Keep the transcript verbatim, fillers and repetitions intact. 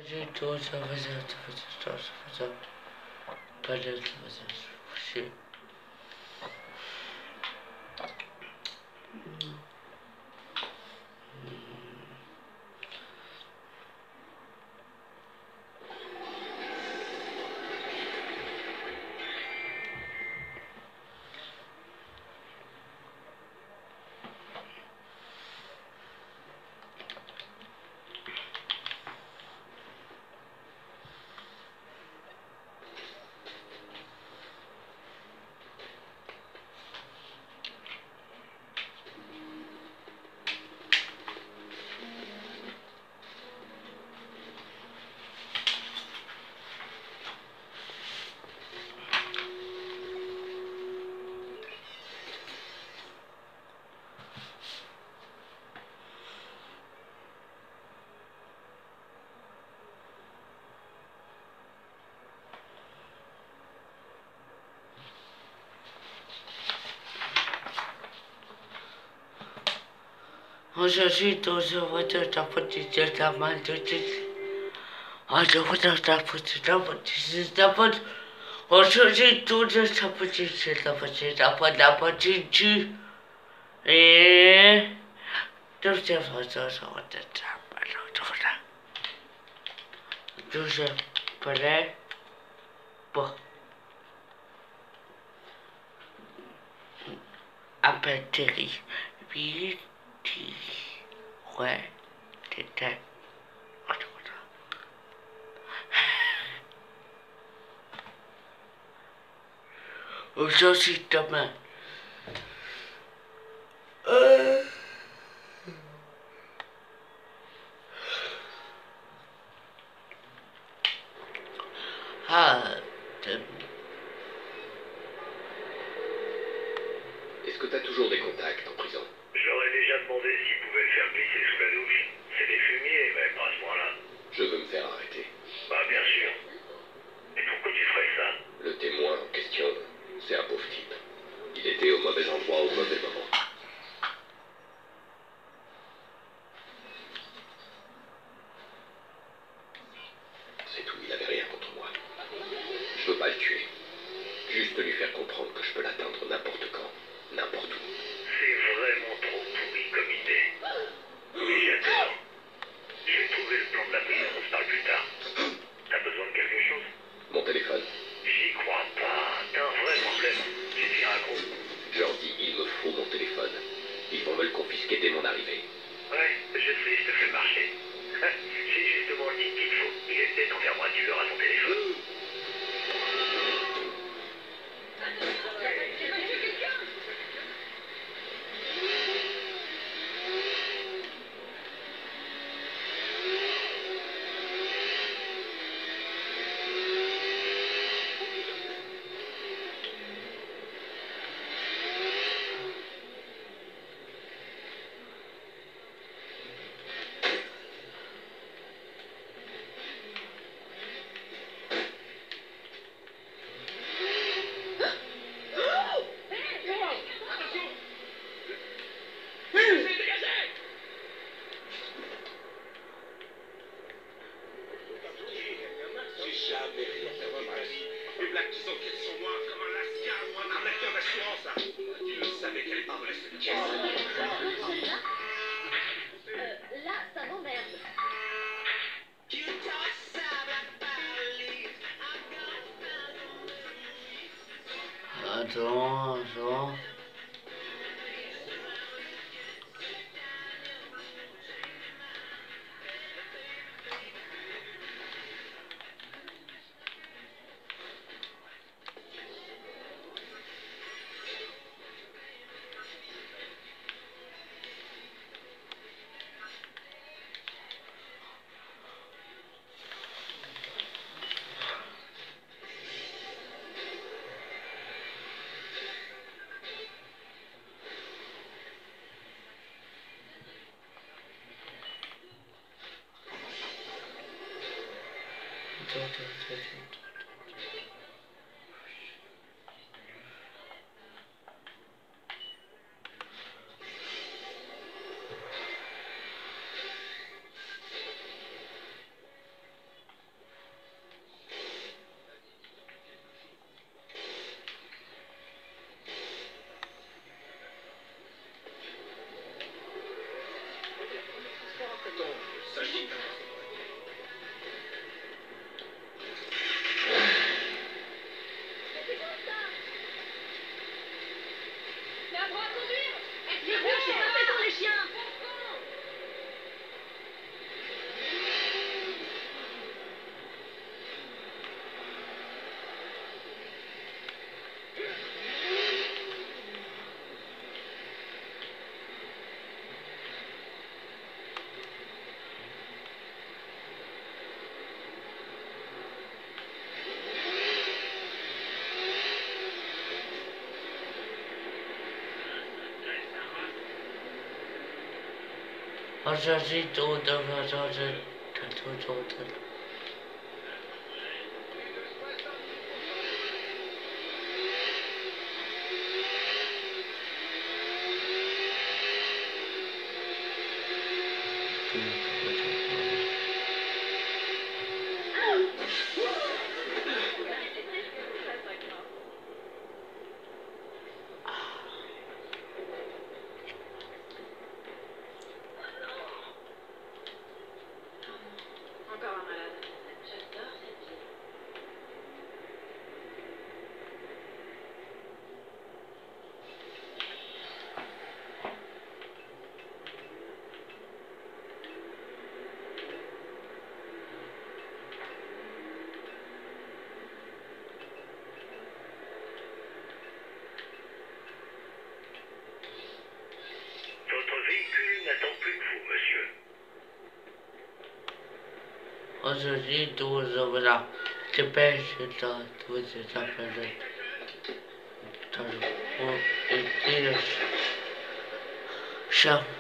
J'ai tout ça, ça, ça, ça, ça, ça, pas de ça, ça, Aujourd'hui, dans ce voiture, t'as pas dit que t'as mal de tête. Ah, je voudrais t'as pas dit, t'as pas dit, t'as pas dit. Aujourd'hui, tout le t'as pas dit, t'as pas dit, t'as pas dit, t'as pas dit, et tout ce voiture, ça va être pas là. Tout ce prêt pour un batterie. Puis, ouais, t'étais. Aujourd'hui, demain. Euh... Ah, demain. Est-ce que t'as toujours des contacts en prison? Je leur ai déjà demandé s'ils pouvaient le faire glisser sous la douche. C'est des fumiers, mais pas à ce point-là. Je veux me faire arrêter. Bah, bien sûr. Et pourquoi tu ferais ça? Le témoin en question, c'est un pauvre type. Il était au mauvais endroit au mauvais moment. C'est tout, il avait rien contre moi. Je veux pas le tuer. Juste lui faire comprendre que je peux l'atteindre n'importe quand, n'importe où. C'est vraiment trop pourri comme idée. Mais j'adore. Je vais trouver le plan de la prison, on se parle plus tard. T'as besoin de quelque chose? Mon téléphone. J'y crois pas. T'as un vrai problème. J'ai tiré un gros. Je leur dis, il me faut mon téléphone. Ils vont me le confisquer dès mon arrivée. Ouais, je sais, je te fais marcher. J'ai justement le type qu'il faut. Il est peut-être envers moi, tu verras son téléphone. Attends, attends. Attends, attends, attends. Aujourd'hui, tout devrait changer. Tout changer. Encore un malade. J'adore cette vie. Votre véhicule n'attend plus que vous, monsieur. Aujourd'hui, tout devrait se pêcher dans tous ces affaires. Dans le fond, et le chien.